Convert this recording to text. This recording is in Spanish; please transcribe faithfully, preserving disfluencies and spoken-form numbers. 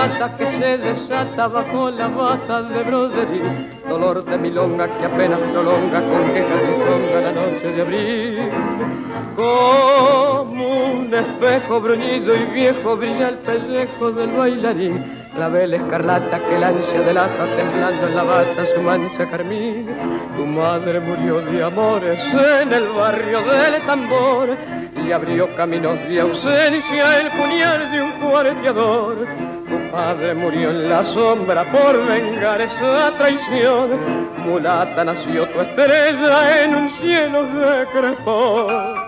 escarlata que se desata bajo la bata de broderí, dolor de milonga que apenas prolonga con queja trifonga la noche de abril. Como un espejo bruñido y viejo brilla el pellejo del bailarín, clavel escarlata que el ansia delata temblando en la bata su mancha carmín. Tu madre murió de amores en el barrio del tambor y abrió caminos de ausencia el puñal de un cuarteador. Tu padre murió en la sombra por vengar esa traición. Mulata nació tu estrella en un cielo de crespón.